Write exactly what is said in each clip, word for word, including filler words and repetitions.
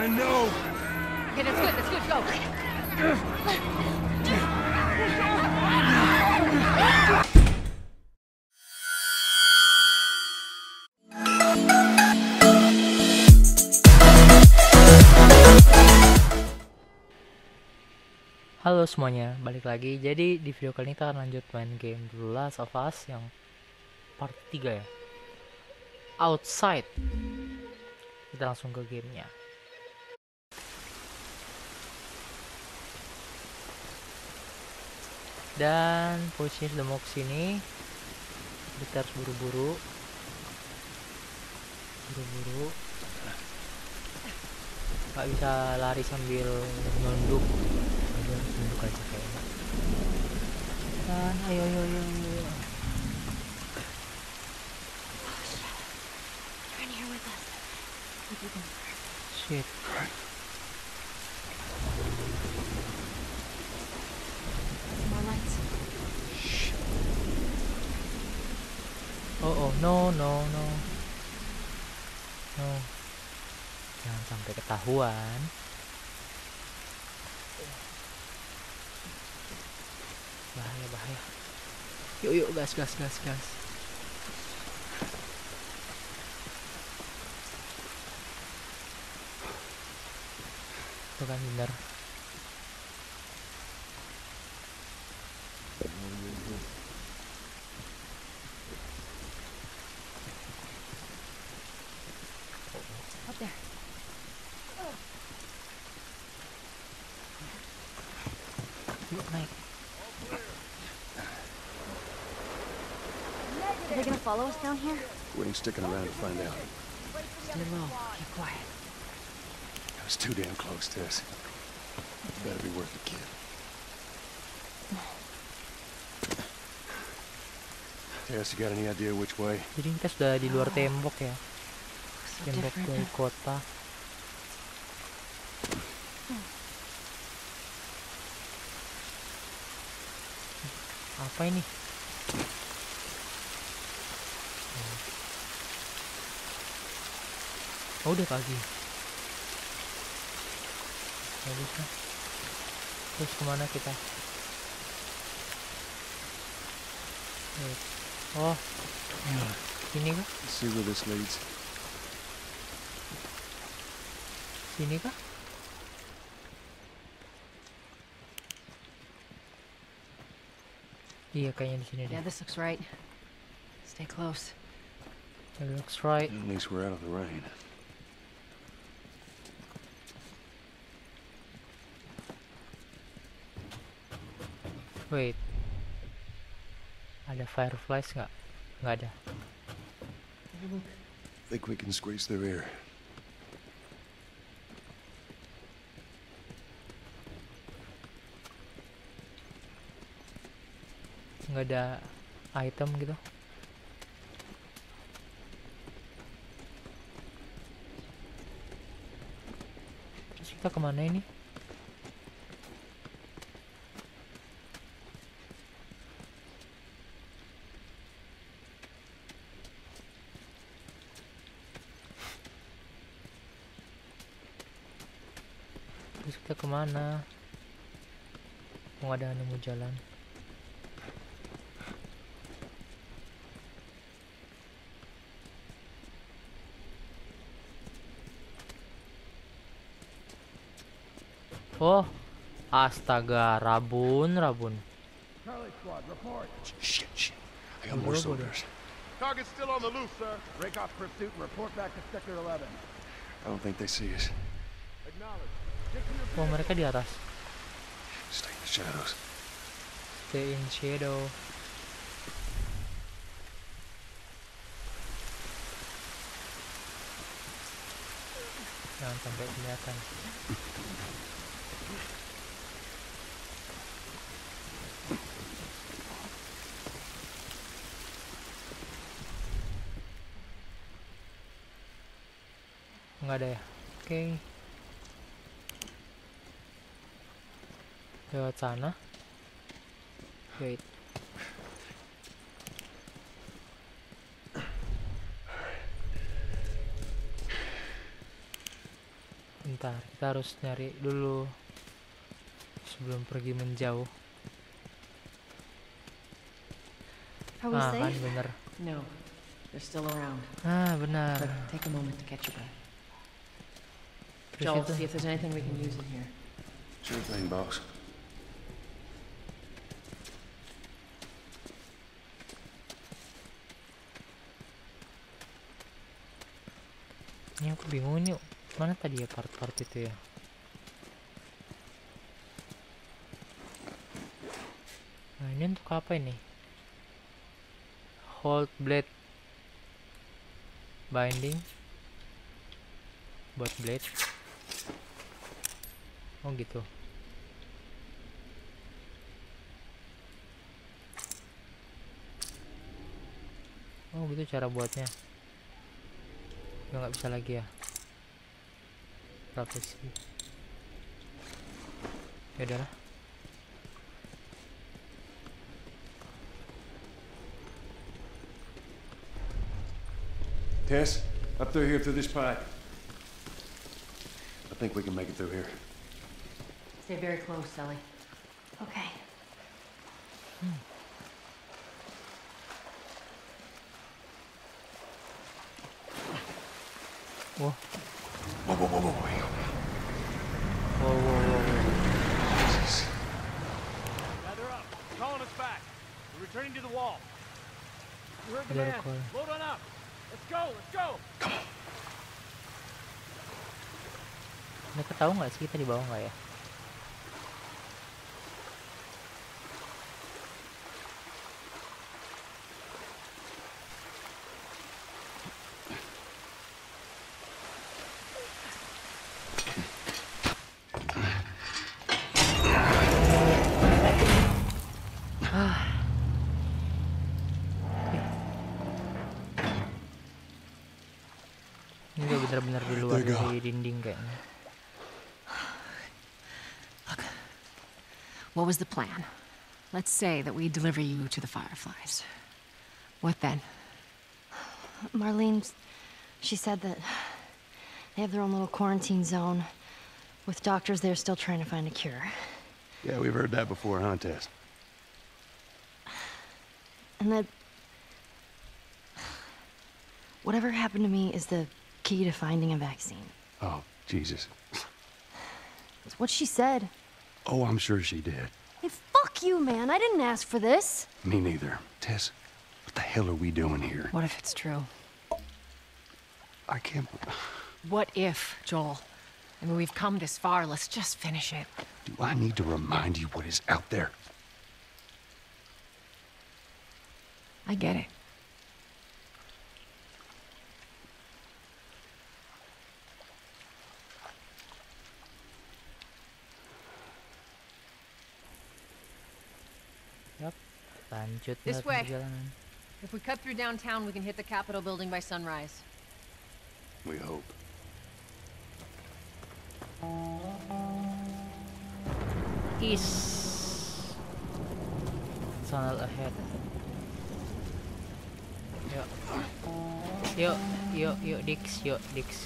I know. Okay, that's good. That's good. Go. Halo semuanya, balik lagi. Jadi di video kali ini kita akan lanjut main game The Last of Us yang part tiga ya. Outside. Kita langsung ke gamenya. Dan posisinya sudah mau kesini. Kita harus buru-buru. Buru-buru. Gak bisa lari sambil nunduk. Harus nunduk aja kayaknya. Dan ayo ayo ayo, ayo. Shit. Oh oh no no no no, jangan sampai ketahuan. Bahaya bahaya. Yuk yuk gas gas gas gas. Itu kan bener. Up there. Yuk naik. Are they gonna follow us down here? We ain't sticking around to find out. Stay low. Keep quiet. It was too damn close, Tess. Better be worth the kid. Tess, you got any idea which way? Jadi kita sudah di luar tembok ya. So Tembok different. dari kota. Apa ini? Oh, udah pagi. Bagus kan? Terus kemana kita? Wait. Oh, sini kah? Let's see where this leads. Sini kah? Iya, kayaknya di sini deh. Yeah, this looks right. Stay close. It looks right. At least we're out of the rain. Wait. Ada fireflies nggak? Nggak ada. Think we can squeeze through here. Nggak ada item gitu. Terus kita kemana ini? Terus kita kemana? Mau ada nemu jalan. Oh, astaga, rabun, rabun. Charlie Squad, report. Shit, shit. I got more Bodoh, bodoh. soldiers. Target's still on the loose, sir. Break off pursuit and report back to Sector eleven. I don't think they see us. Acknowledge. Stick to your Oh, mereka di atas. Stay in the shadows. Stay in shadow. Jangan sampai kelihatan. Nggak ada ya? Oke. Okay. Lewat sana. Wait. Bentar, kita harus nyari dulu sebelum pergi menjauh. Are we Ah, kan safe? bener. No, they're still around. Ah, benar. But take a moment to catch your breath. Terus Joel, itu see if there's anything we can use in here. Sure thing, boss. ini aku bingung ini mana tadi ya part-part itu ya. Nah, ini untuk apa ini? Hold blade binding buat blade. Oh gitu. Oh gitu cara buatnya. Udah nggak bisa lagi ya. Berapa sih? Ya udahlah. Tess, up through here through this pipe. I think we can make it through here. Stay very close, Ellie. Okay. Wah, Whoa, whoa, whoa, whoa, whoa. wow, wow, wow, wow. Jesus. Gather up. Calling us back. We're returning to the wall. You heard the Gather man. call. Load on up. Let's go. Let's go. Mereka tahu nggak sih kita di bawah nggak ya? Ini udah bener-bener di luar There you go. dari dinding kayaknya. What was the plan? Let's say that we deliver you to the Fireflies. What then? Marlene, she said that they have their own little quarantine zone with doctors there still trying to find a cure. Yeah, we've heard that before, huh, Tess? And that whatever happened to me is the key to finding a vaccine. Oh, Jesus. It's what she said. Oh, I'm sure she did. Hey, fuck you, man. I didn't ask for this. Me neither. Tess, what the hell are we doing here? What if it's true? I can't... What if, Joel? I mean, we've come this far. Let's just finish it. Do I need to remind you what is out there? I get it. Yap, lanjut This nggak way. perjalanan. If we cut through downtown, we can hit the Capitol building by sunrise. We hope. East tunnel ahead. Yuk, yuk, yuk, yuk, Dix, yuk, Dix.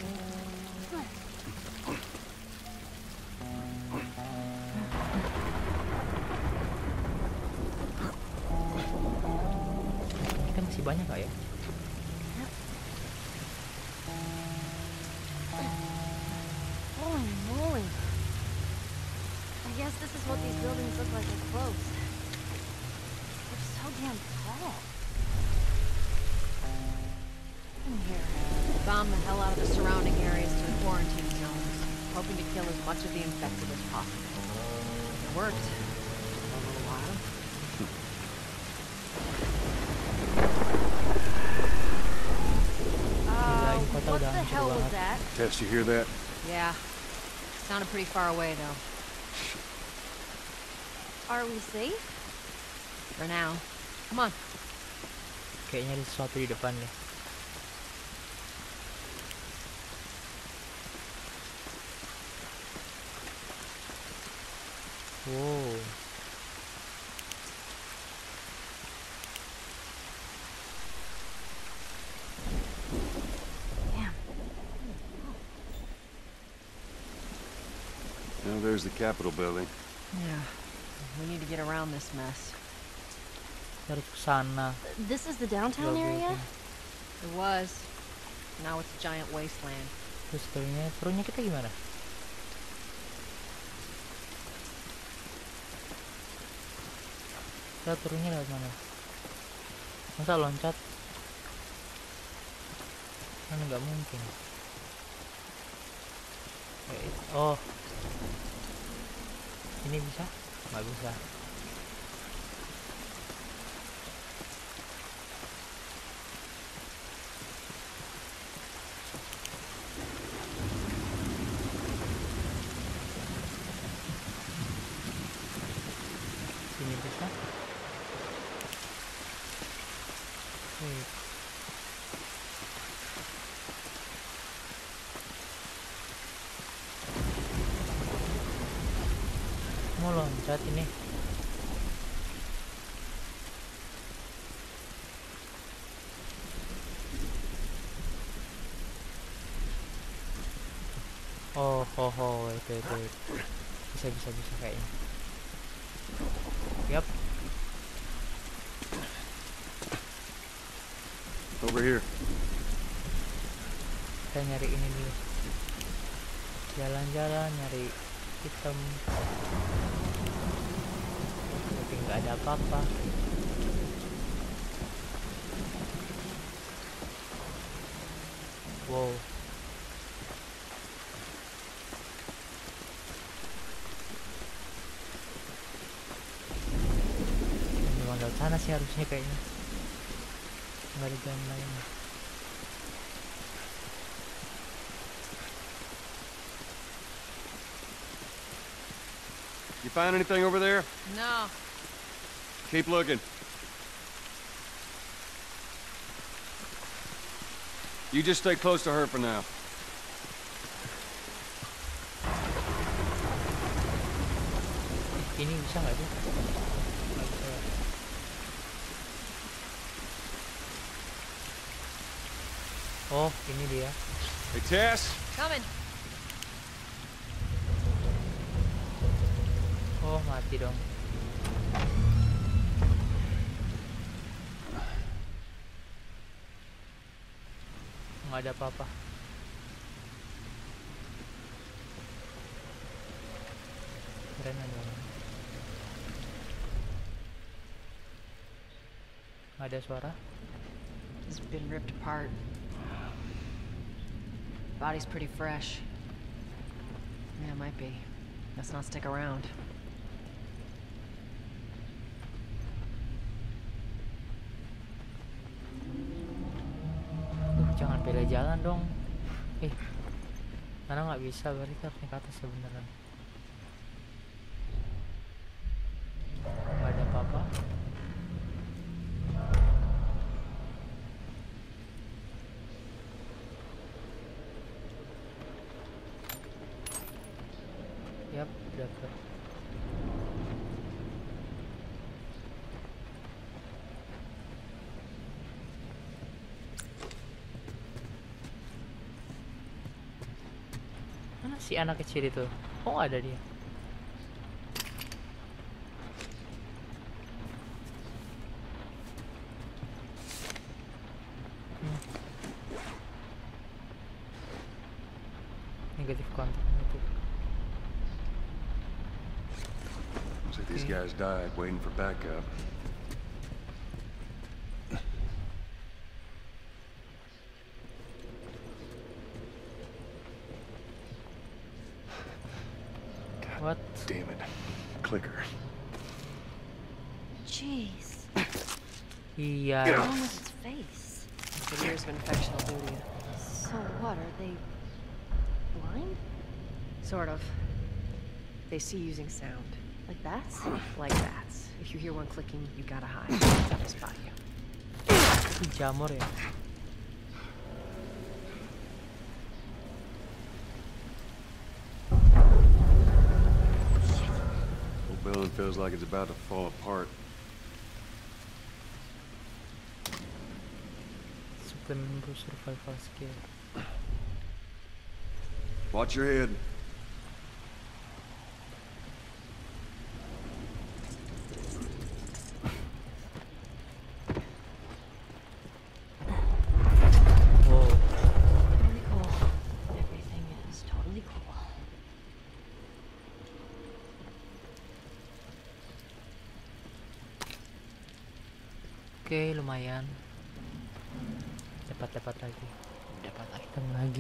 Ini kan masih banyak gak ya? Holy moly. I guess this is what these buildings look like up close. They're so damn tall. In here. Bomb the hell out of the surrounding areas to the quarantine zones, hoping to kill as much of the infected as possible. It worked. For a little while. Uh, ini kota what udah the hancur hell was banget. that? Tess, you hear that? Yeah. Sounded pretty far away, though. Are we safe? For now. Come on. Kayaknya ada sesuatu di depan deh. Wow. Damn. Well, there's the Capitol building. Yeah. We need to get around this mess. Harus ke sana. This is the downtown Dua area? building. It was. Now it's a giant wasteland. Terus turunnya, turunnya kita gimana? Kita turunnya lewat mana? Masa loncat? Kan nggak mungkin. Eh, oh, ini bisa? Nggak bisa. Sini bisa? Wait. Mau loncat ini? Oh, ho ho, wait, wait, wait. Bisa, bisa, bisa kayaknya. Yap. Over here. Kita nyari ini dulu. Jalan-jalan nyari item. Tapi nggak ada apa-apa. Wow. Memang lewat sana sih harusnya kayaknya. Nggak ada jalan lain. You find anything over there? No. Keep looking. You just stay close to her for now. Ini bisa nggak sih? Nggak bisa ya. Oh, ini dia. Hey, Tess. Coming. Oh, mati dong. Nggak ada apa-apa. Keren aja. Nggak ada suara. It's been ripped apart. Body's pretty fresh. Yeah, it might be. Let's not stick around. Jangan beda jalan dong. Eh, karena nggak bisa, berarti kita harus naik ke atas sebenarnya. Nggak ada apa-apa. Yap, dapet. Mana si anak kecil itu? Kok nggak ada dia? Hmm. Negatif kontak, negatif. Looks like these guys died waiting for backup. What? Damn it. Clicker. Jeez. Iya. What's wrong with its face? It's the years of infection will do to you. So what, are they blind? Sort of. They see using sound. Like bats? Like bats. If you hear one clicking, you gotta hide. That'll spot you. Itu jamur ya. Whole building feels like it's about to fall apart. Suplemen boost survival skill. Watch your head. Oke, lumayan. Dapat-dapat lagi. Dapat item lagi.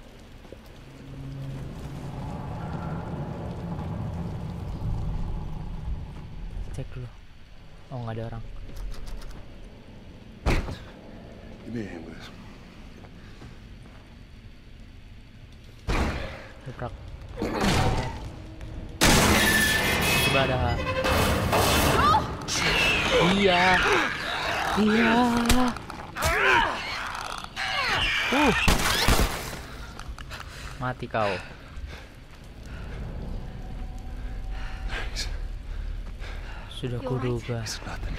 Cek dulu. Oh, nggak ada orang. Give me a hand with this. Gebrak. Coba ada. Iya. Iya. Uh. Mati kau. Sudah kuduga. It's nothing.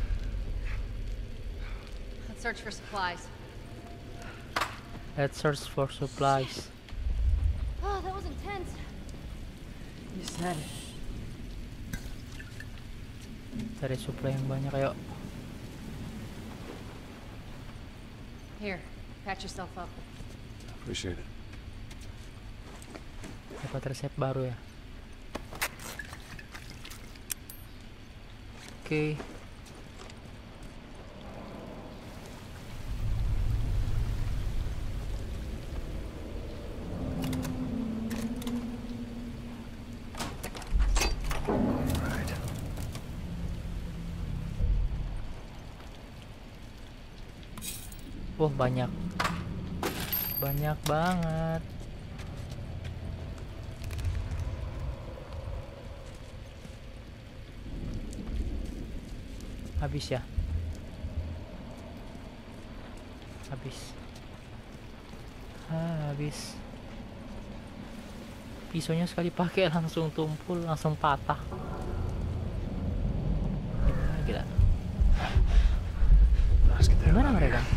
Let's search for supplies. Let's search for supplies. Oh, that was intense. You said it. Cari supply yang banyak, ayo. Here, patch yourself up. Appreciate it. Dapat resep baru ya. Oke. Right. Wah, banyak. Banyak banget. Habis ya? Habis. Ah, habis. Pisaunya sekali pakai langsung tumpul, langsung patah. Gimana gila? Let's get that Gimana out of mereka?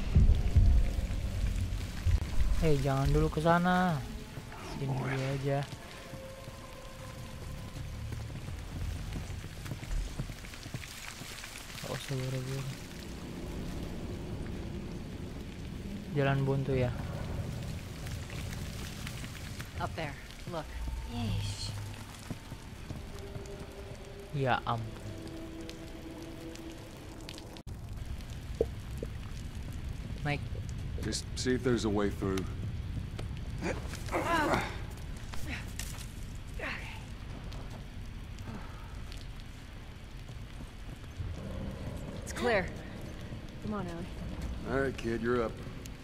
here. Eh, jangan dulu ke sana. Sini dulu aja. Oh, buru-buru. Jalan buntu ya. Up there. Look. Yeesh. Ya ampun. Naik. Just see if there's a way through. It's clear. Come on, Ellie. All right, kid, you're up.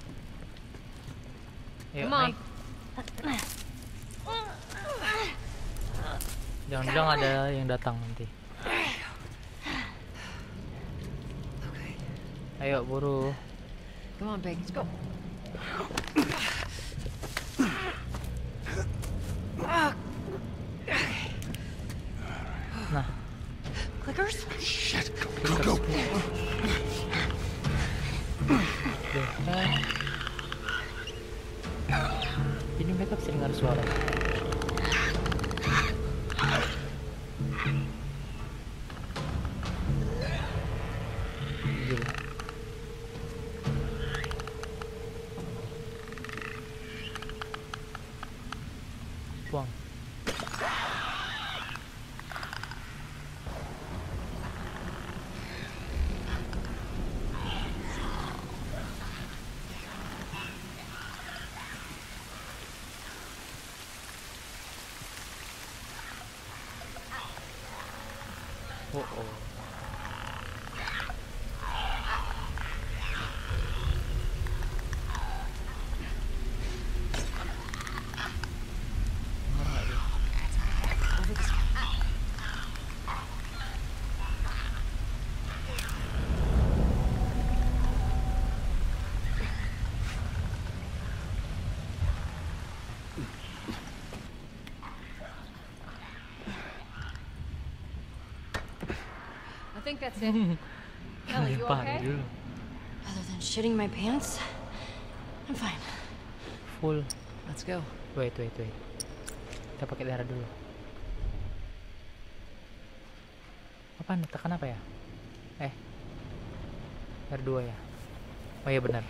Ayo, Come on. naik. Jangan-jangan ada yang datang nanti. Ayo, buru. Come on, Peg. Let's go. Nah, Clickers? Shit, go, go, go. deh. Eh. Jadi mereka bisa dengar suara. Gila. Buang. Oh, oh. I think that's it. Ellie, you Lempar okay? dulu. Other than shitting my pants, I'm fine. Full. Let's go. Wait, wait, wait. Kita pakai darah dulu. Apaan? Tekan apa ya? Eh. R dua ya? Oh iya benar.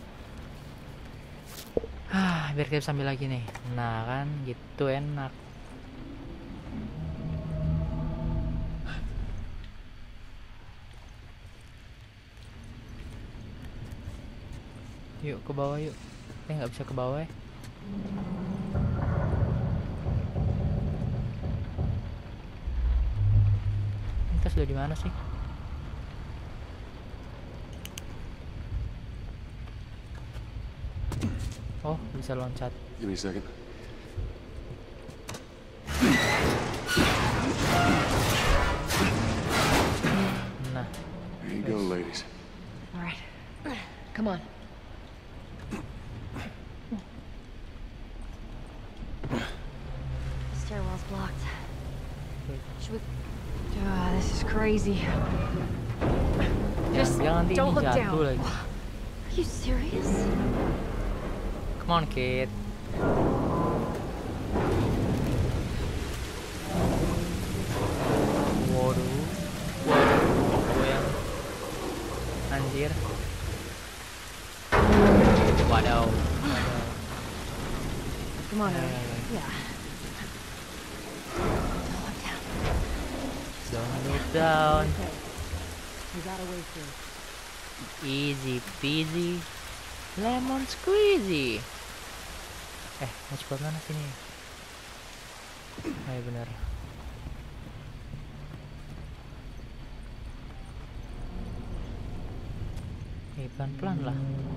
Ah, biar kita sambil lagi nih. Nah kan, gitu enak. Yuk ke bawah yuk. Eh nggak bisa ke bawah ya. Kita sudah di mana sih? Oh bisa loncat. Give me a second. Nah, There you go, ladies. All right. Come on. The stairwell's blocked. wait. Should we... Ah, this is crazy. Jangan, jangan nanti don't ini look jatuh down. lagi. Are you serious? Come on, kid. Waduh, waduh, goyang. Anjir. Wadaw. Wadaw. Come on, Ayo, Ellie. ayo, ayo. Yeah. Don't look down. Don't look down. Okay. We got a way through. Easy peasy, lemon squeezy. Eh, mau cepat mana sini? Ayo bener. Eh, pelan-pelan lah.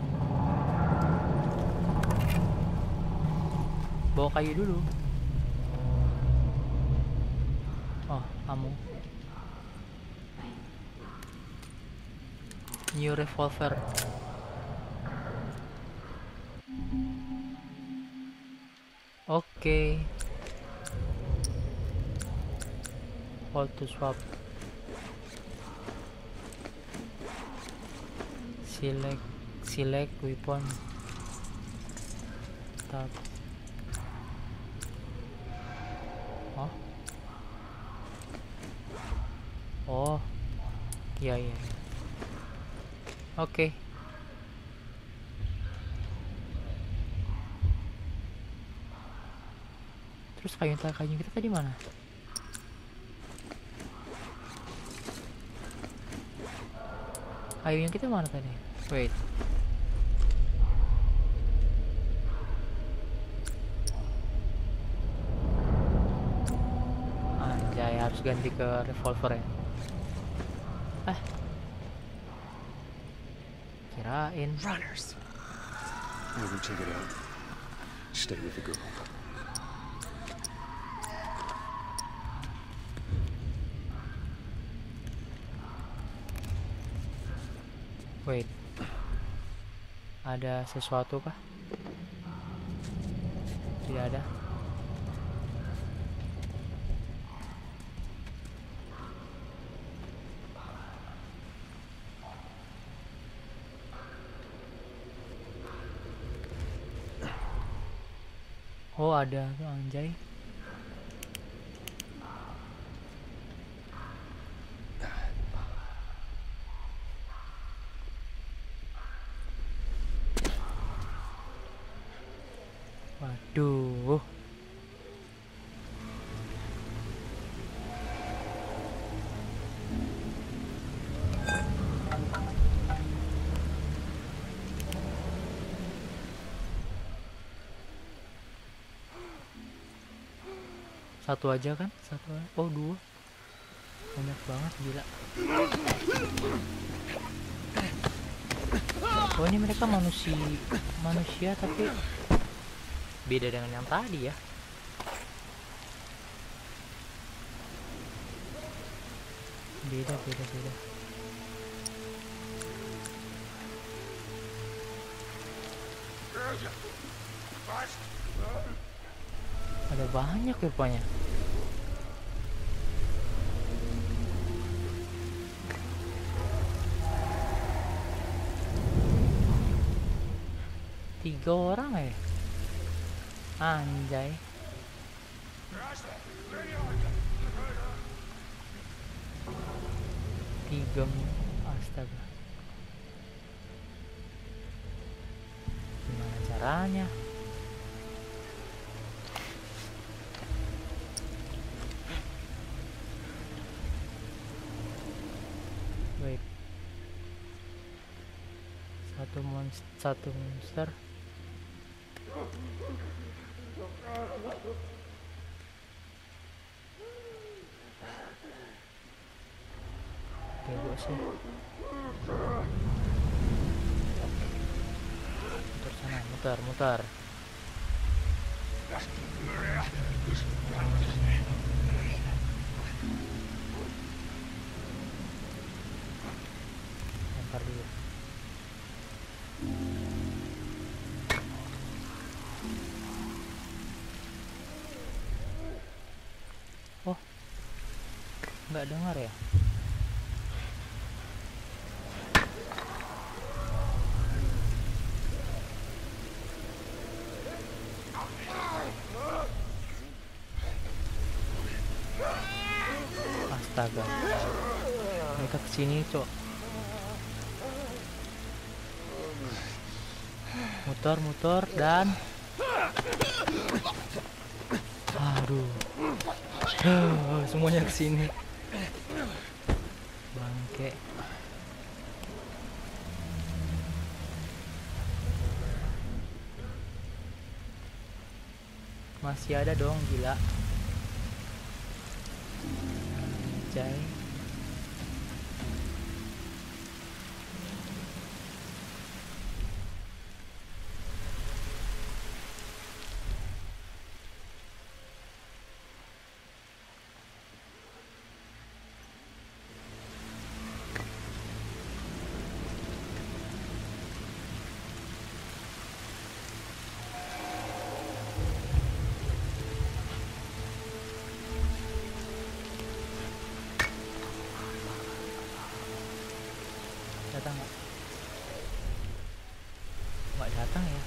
Bawa kayu dulu. Oh, kamu. New revolver. Oke. Hold to swap. Select select weapon. Tab. Oh. Oh. Iya iya. Oke. Terus kayu kayu kita tadi mana? Kayunya kita mana tadi? Wait. Anjay, harus ganti ke revolver ya. Ah. Kirain. Runners. We're gonna check it out. Stay with the girl. Wait. Ada sesuatu kah? Tidak ada. Oh, ada tuh anjay. Waduh. Satu aja kan? Satu aja. Oh, dua. Banyak banget, gila. Oh, ini mereka manusia manusia tapi beda dengan yang tadi ya. Beda, beda, beda. Ada banyak rupanya. Tiga orang ya. Anjay. Tiga. Astaga. Gimana caranya? Wait. Satu satu monster satu monster. Bego sih. Muter sana, muter, muter. Lempar dulu. Oh, nggak dengar ya? Astaga, mereka kesini cok. Muter-muter dan aduh, semuanya kesini. Bangke. Masih ada dong, gila. Anjay. Datang nggak? Nggak datang ya?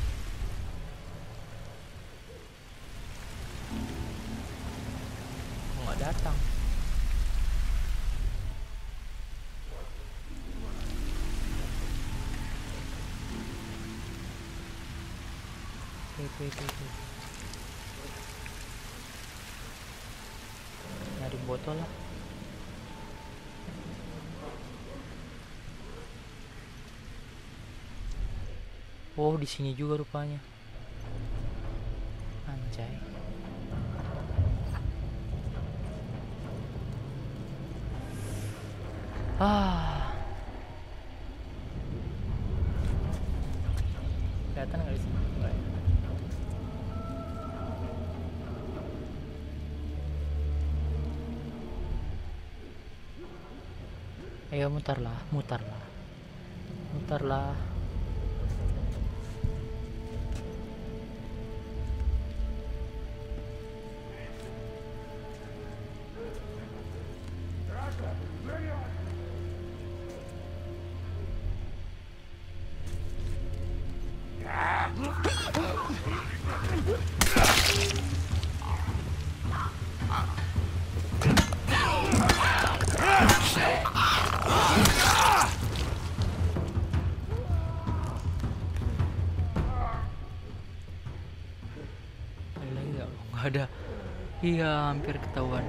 Nggak datang. Wait, wait, wait, wait. Nyari botol lah. Oh, di sini juga rupanya. Anjay. Ah. Kelihatan nggak di sini? Nggak ya? Ayo mutarlah, mutarlah, mutarlah. Ada, iya hampir ketahuan.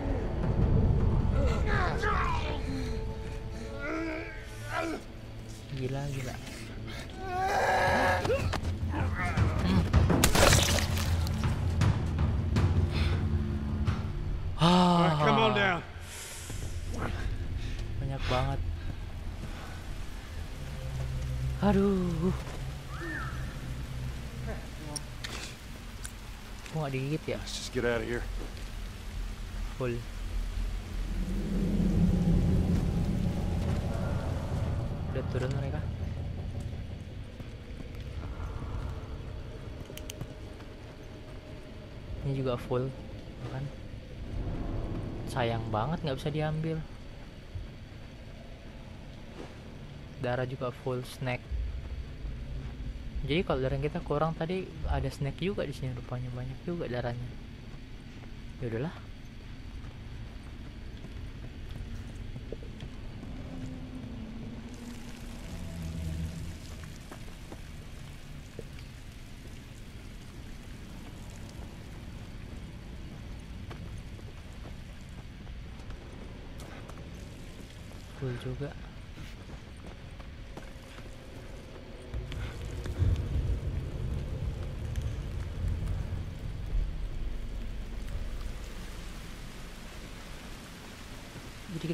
Gila gila. Hmm. Ah, Come on down. banyak banget. Aduh. Kok nggak digigit ya? Let's just get out of here. Full. Udah turun mereka. Ini juga full, kan? Sayang banget nggak bisa diambil. Darah juga full, snack. Jadi kalau darah kita kurang tadi ada snack juga di sini rupanya, banyak juga darahnya. Ya udahlah. Full juga.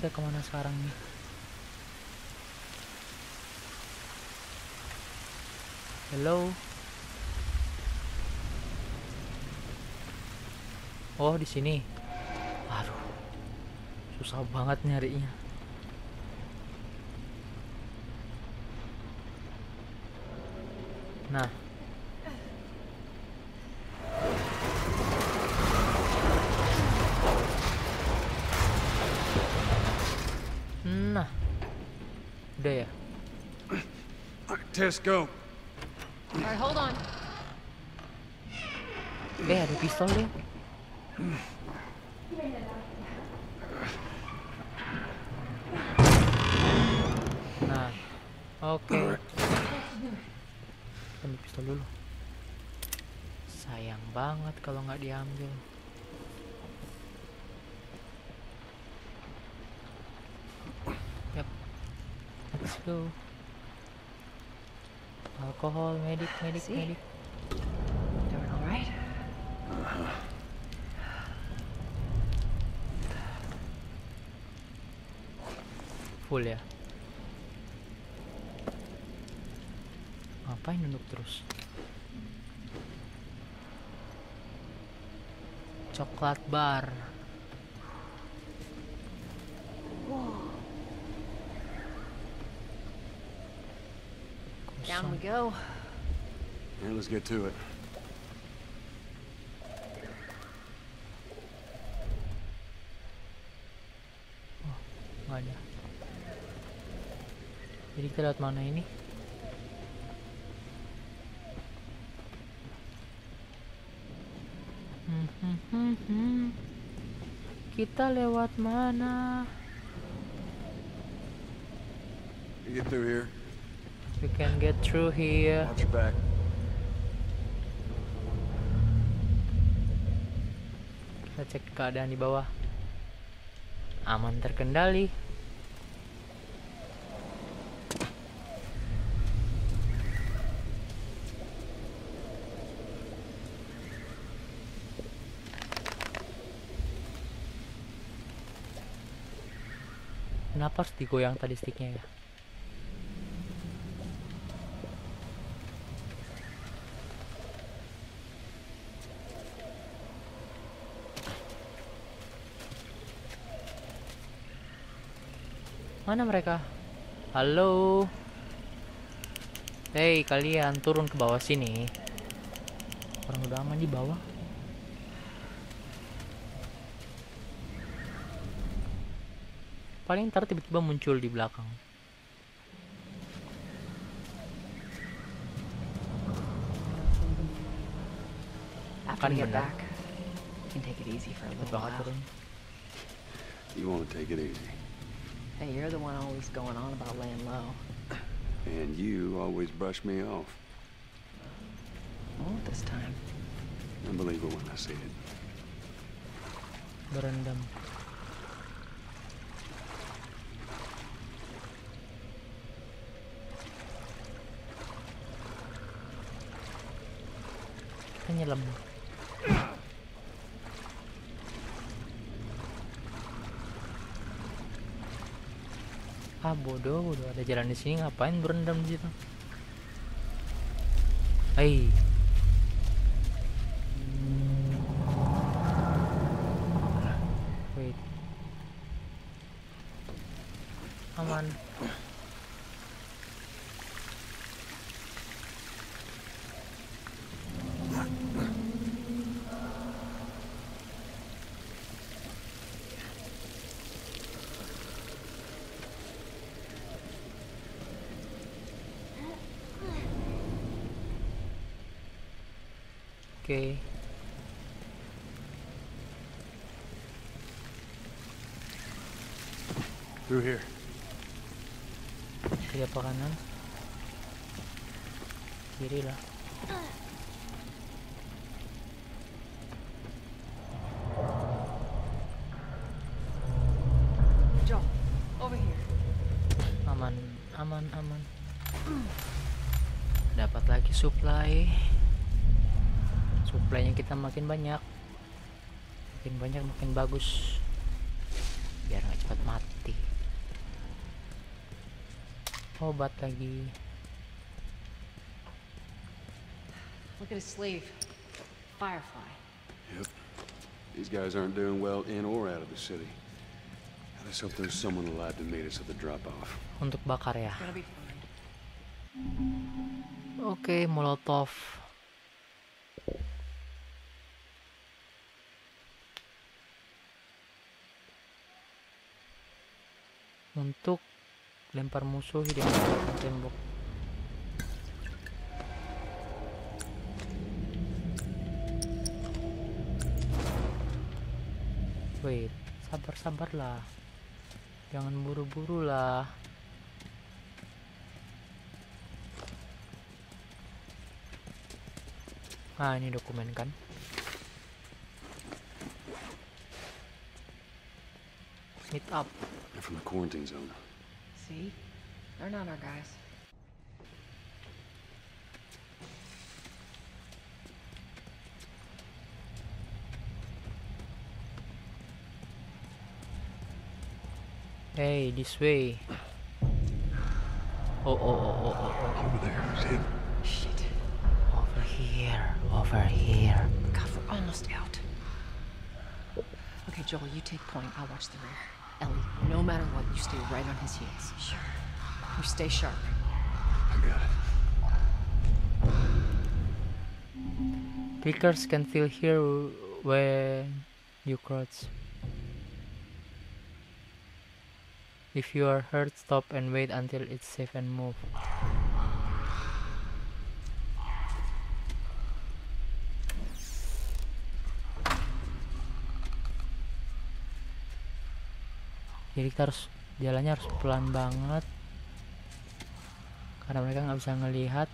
kita kemana sekarang nih? Hello. Oh, di sini. Aduh, susah banget nyarinya. Nah, nah, udah ya. Tess, go. Alright, hold on. Eh, ada pistol deh. Nah, oke. Ambil pistol dulu. Sayang banget kalau nggak diambil. Yap, let's go. Alkohol, medik, medik, See? medik. Doing all right? Full ya. Ngapain nunduk terus? Coklat bar. Down we go. Yeah, let's get to it. Nggak ada. Jadi kita lewat mana ini? Hmm, hmm, hmm, hmm. Kita lewat mana? You get through here. We can get through here. Watch your back. Kita cek keadaan di bawah. Aman terkendali. Kenapa harus digoyang tadi sticknya ya? Mana mereka? Halo. Hei kalian, turun ke bawah sini. Orang udah aman di bawah. Paling ntar tiba-tiba muncul di belakang. After Kan we get benar. back, we can take it easy for a Cepet little banget while. turun. You want to take it easy. Hey, you're the one always going on about laying low. And you always brush me off. Won't this time. I believe it when I see it. Berendam. Kita nyelam. Ah bodoh, bodoh ada jalan di sini, ngapain berendam di situ? Hai. Wait. Aman. Oke. Through here. Kiri apa kanan? Kiri lah. Joel, over here. Aman, aman, aman. Dapat lagi supply. Supply-nya kita makin banyak. Makin banyak makin bagus. Biar nggak cepat mati. Obat lagi. Look at his sleeve. Firefly. Yep. These guys aren't doing well in or out of the city. Let's hope there's someone alive to meet us at the drop-off. Untuk bakar ya. Gonna be fine. Oke, Molotov. Untuk lempar musuh di tembok. Wait, sabar-sabar lah. Jangan buru-buru lah. Ah, ini dokumen kan? Meet up. They're from the quarantine zone. See? They're not our guys. Hey, this way. Oh, oh, oh, oh, oh, oh. Over there. See? Shit. Over here, over here. God, we're almost out. Okay, Joel, you take point. I'll watch the rear. Ellie, no matter what, you stay right on his heels. Sure. You stay sharp. I got it. Clickers can still hear when you crouch. If you are hurt, stop and wait until it's safe and move. Jadi kita harus jalannya harus pelan banget karena mereka nggak bisa ngelihat.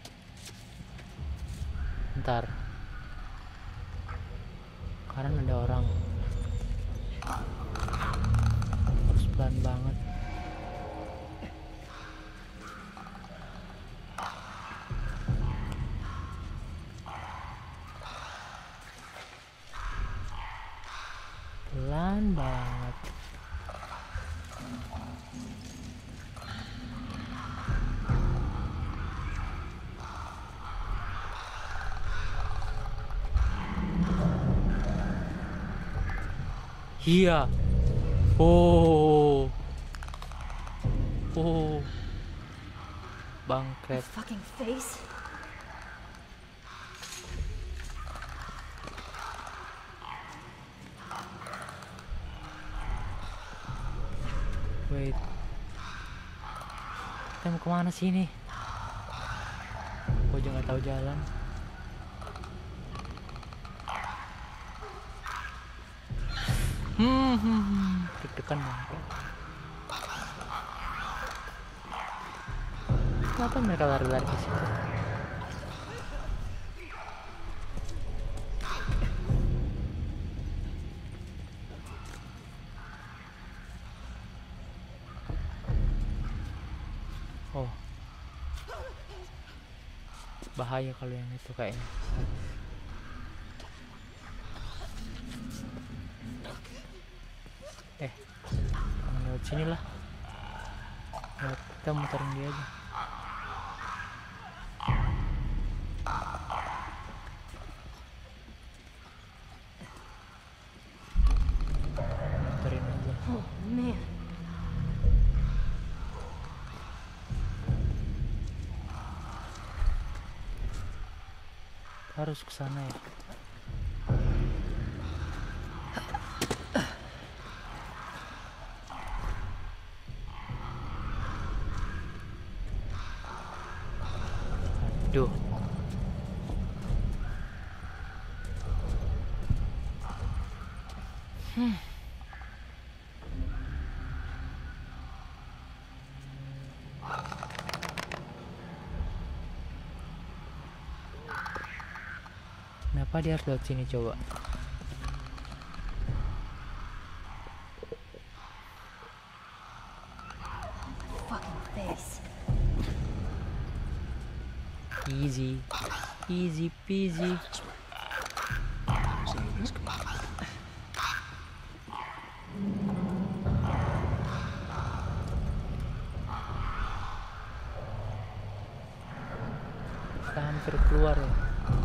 Ntar, karena ada orang, harus pelan banget. Pelan banget. Iya. Oh. Oh. Bangkret. Fucking face. Wait. Kita mau kemana sih ini? Gua juga nggak tahu jalan. Hmm, hmm, hmm. Deg-degan banget. Kenapa mereka lari-lari ke situ? Oh, bahaya kalau yang itu kayaknya. Eh, jangan lewat sini lah. Lewat, kita muterin dia aja. Muterin aja. Oh man. Harus ke sana ya. Aduh. Hmm. Kenapa dia harus lewat sini coba? Fucking face. Easy, easy peasy. Side of this, come on. hampir keluar ya.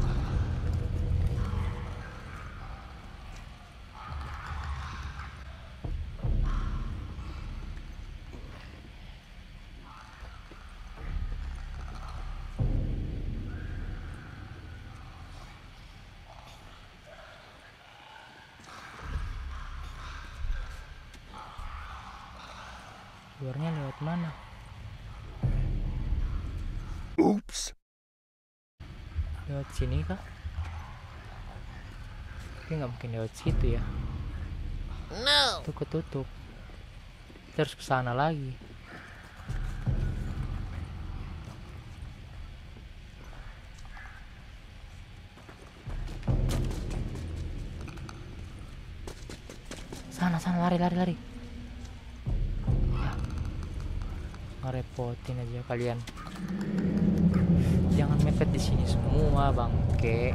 Keluarnya lewat mana? Oops. Lewat sini kah? Tapi nggak mungkin lewat situ ya. No. Itu ketutup. Terus ke sana lagi. Sana sana lari lari lari. Ya. Ngerepotin aja kalian. Jangan mepet di sini semua, bangke.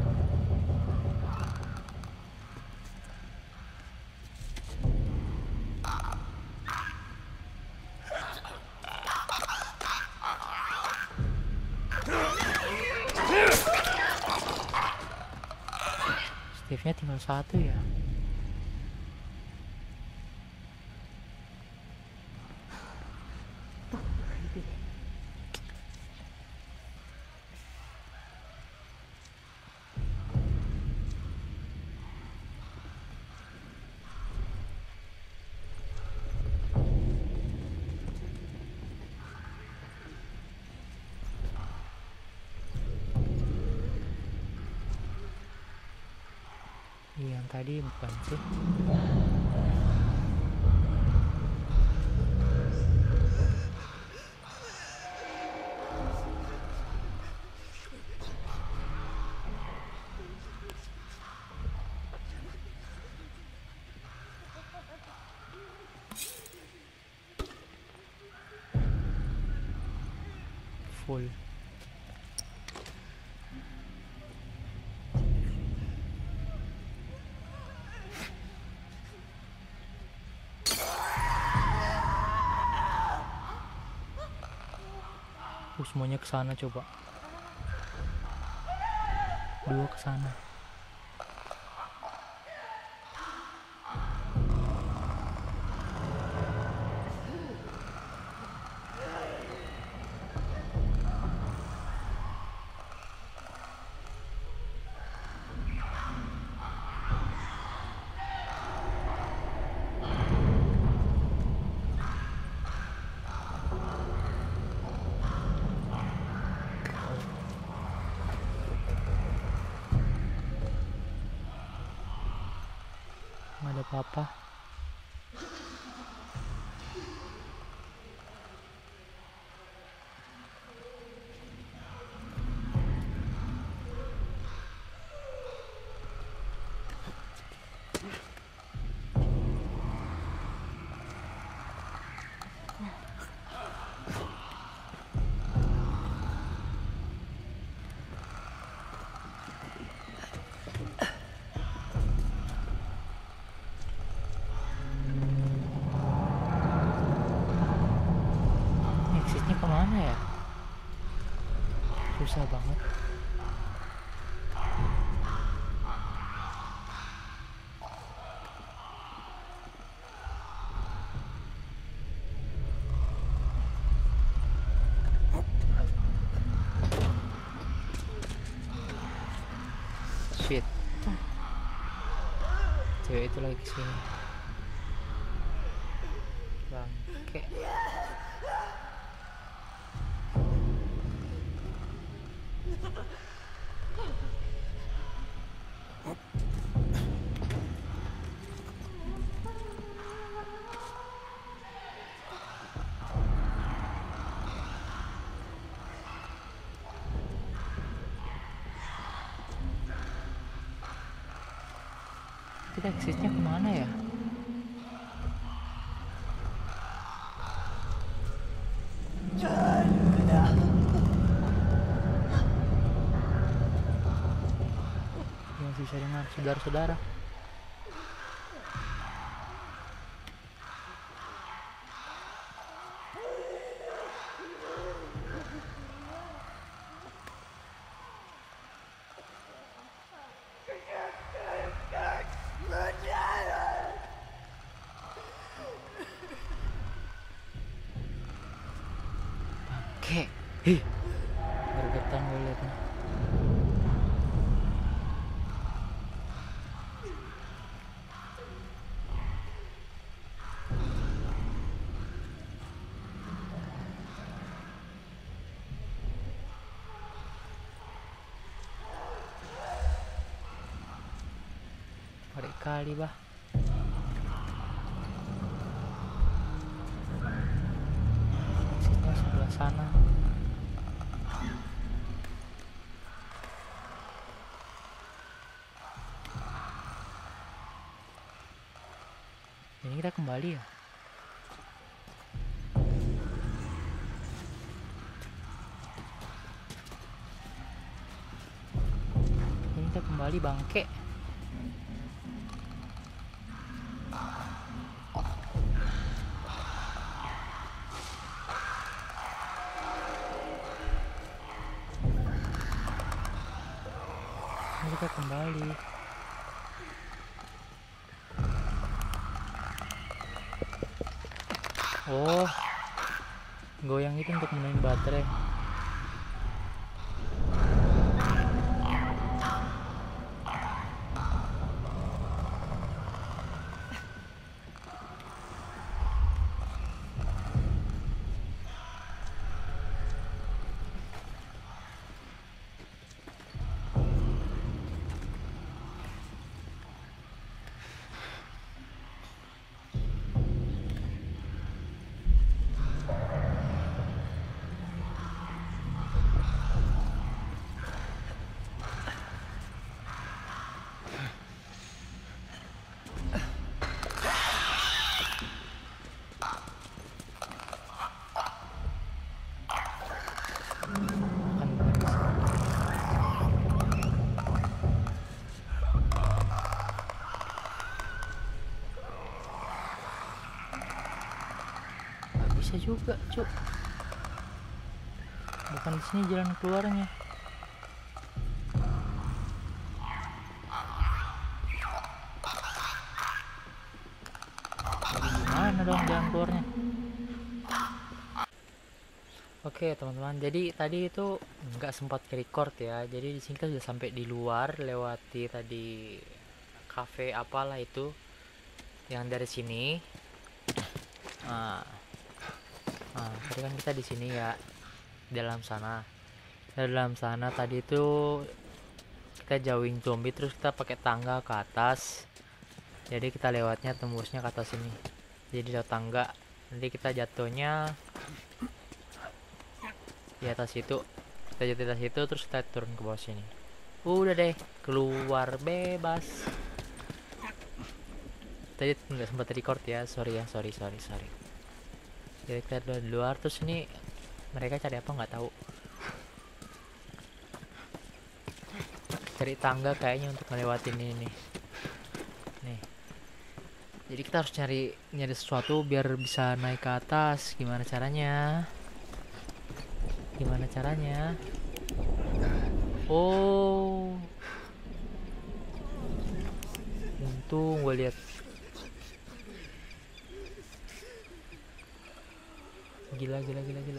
Steve-nya tinggal satu ya. Iya, yang tadi bukan sih. Full. Uh, semuanya ke sana coba. Dua ke sana. Nggak ada apa-apa. Exitnya kemana ya? Susah banget. Shit. Cewek itu lagi kesini. Bangke. Kita exitnya kemana ya? Yang bisa dengar saudara-saudara. bangke. Hih, gergetan gue liatnya. Ngeri kali bah. Exitnya sebelah sana. Ini kita kembali ya. Ini kita kembali bangke. Ini kita kembali. Oh, goyang itu untuk menuin baterai. Bisa juga, cuk. Bukan di sini jalan keluarnya. Gimana dong jalan keluarnya? Oke teman-teman, jadi tadi itu nggak sempat ke record ya. Jadi di sini kita sudah sampai di luar, lewati tadi cafe apalah itu yang dari sini. Nah, Nah, tadi kan kita di sini ya, dalam sana. Dalam sana tadi itu kita jauhin zombie, terus kita pakai tangga ke atas. Jadi kita lewatnya tembusnya ke atas ini. Jadi lewat tangga. Nanti kita jatuhnya di atas itu. Kita jatuh di atas itu, terus kita turun ke bawah sini. Udah deh, keluar bebas. Tadi nggak sempat record ya, sorry ya, sorry sorry sorry. Jadi kita di luar, terus ini mereka cari apa nggak tahu. Cari tangga kayaknya untuk ngelewatin ini nih. Nih. Jadi kita harus nyari nyari sesuatu biar bisa naik ke atas. Gimana caranya? Gimana caranya? Oh. Untung gue lihat. Gila gila gila gila.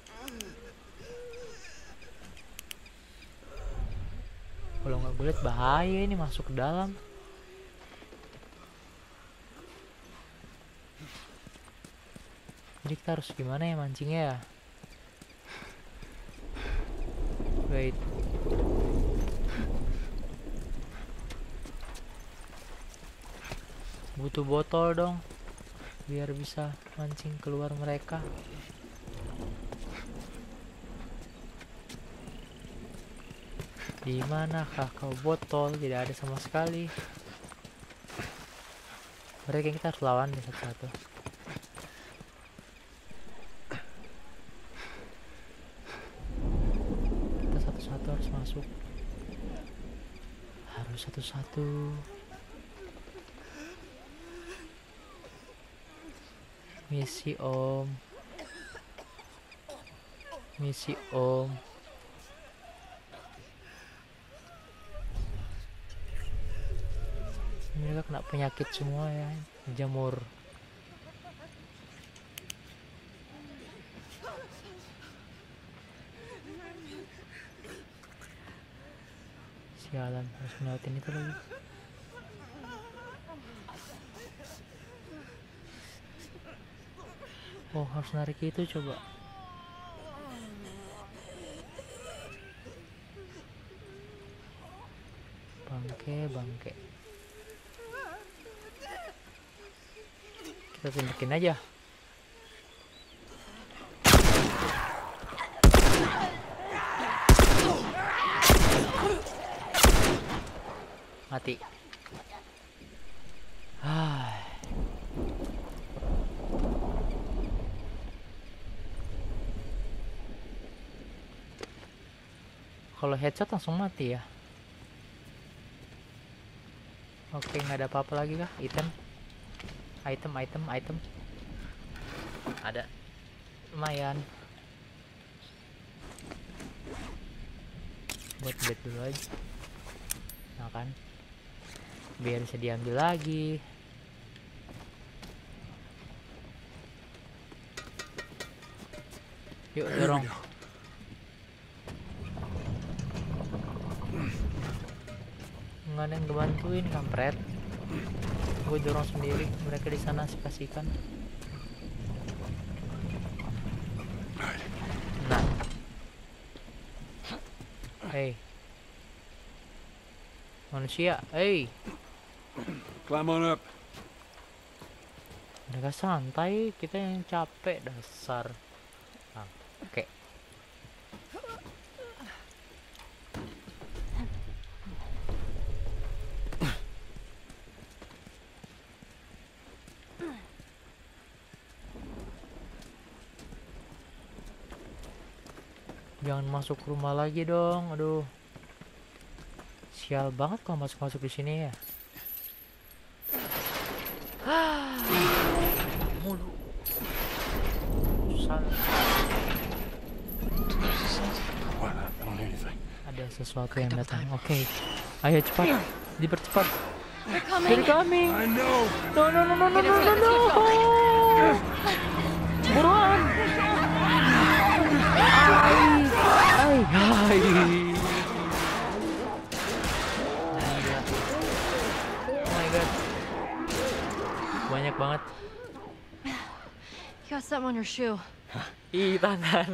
Kalau nggak gue lihat bahaya ini masuk ke dalam. Jadi kita harus gimana ya mancingnya ya? Wait. Butuh botol dong, biar bisa mancing keluar mereka. Di manakah kau botol? Tidak ada sama sekali. Mereka kita harus lawan di satu-satu. Kita satu-satu harus masuk. Harus satu-satu. Misi om. Misi om. Mereka kena penyakit semua ya, jamur. Sialan, harus ngeliatin itu lagi. Oh, harus narik itu coba. Bangke, bangke. Kita tunjukin aja. Mati. Ah. Kalau headshot langsung mati ya. Oke, nggak ada apa-apa lagi kah? Item, item, item, item. Ada. Lumayan. Buat bed dulu aja. Nah kan. Biar bisa diambil lagi. Yuk dorong. Nggak ada yang ngebantuin, kampret. Gue dorong sendiri. Mereka di sana spasikan. Nah. Hey. Manusia, hey. Climb on up. Mereka santai, kita yang capek dasar. Nah, oke. Okay. Jangan masuk rumah lagi dong, aduh. Sial banget kalau masuk-masuk di sini ya. Mulu. Susah. Ada sesuatu yang datang. Oke. Okay. Ayo cepat. Dipercepat. They're coming. I know. No no no no no no no no. Buruan. Hai. Hai. Banyak banget. You got something on your shoe. Ih, tangan.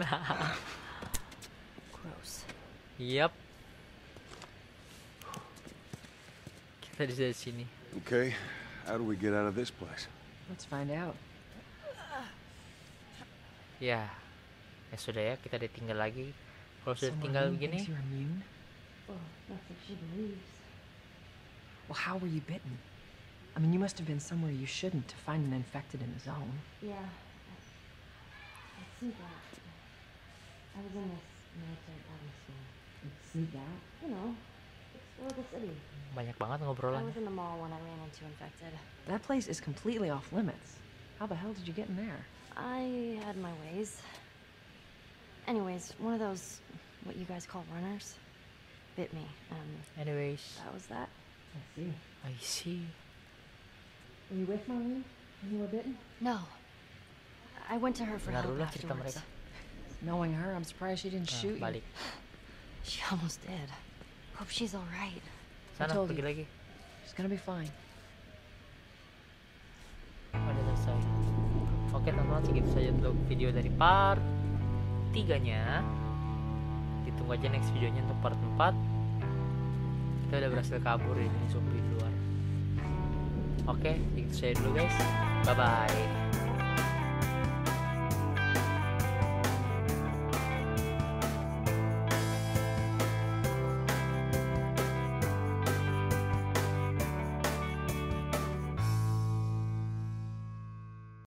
Gross. Yap. Kita di sini. Okay, how do we get out of this place? Let's find out. Ya, ya sudah ya, kita ditinggal lagi. Kalau sudah Someone tinggal really begini, thinks you're immune? Well, that's what she believes. Well, how were you bitten? I mean, you must have been somewhere you shouldn't to find an infected in the zone. Yeah. I see that. I was in this military boarding school. See that? You know, explore the city. banyak banget I ngobrolan. was in the mall when I ran into infected. That place is completely off limits. How the hell did you get in there? I had my ways. Anyways, one of those, what you guys call runners, bit me. Um, Anyways, that was that. I see. I see. Were you with Marlene when you were bitten? No. I went to her for help Narulah cerita afterwards. mereka. Knowing her, I'm surprised she didn't Nah, shoot you. balik. She almost did. Hope she's all right. Sana told pergi you. lagi. She's gonna be fine. Udah selesai. Oke teman-teman, segitu saja untuk video dari part tiganya. Ditunggu aja next videonya untuk part empat. Kita udah berhasil kabur ini zombie di luar. Oke, segitu saja dulu guys. Bye bye.